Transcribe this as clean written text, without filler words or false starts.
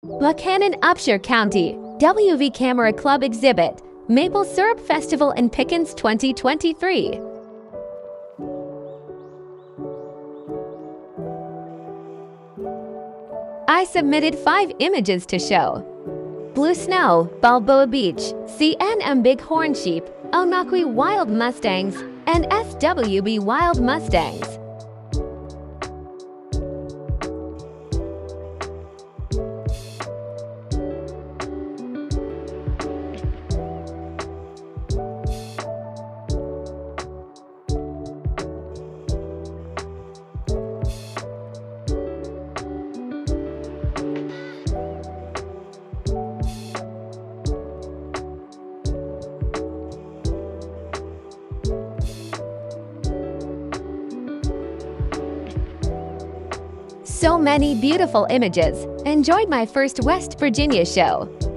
Buckhannon Upshur County, WV Camera Club Exhibit, Maple Syrup Festival in Pickens 2023. I submitted 5 images to show. Blue Snow, Balboa Beach, CNM Bighorn Sheep, Onakwi Wild Mustangs, and SWB Wild Mustangs. So many beautiful images. Enjoyed my first West Virginia show.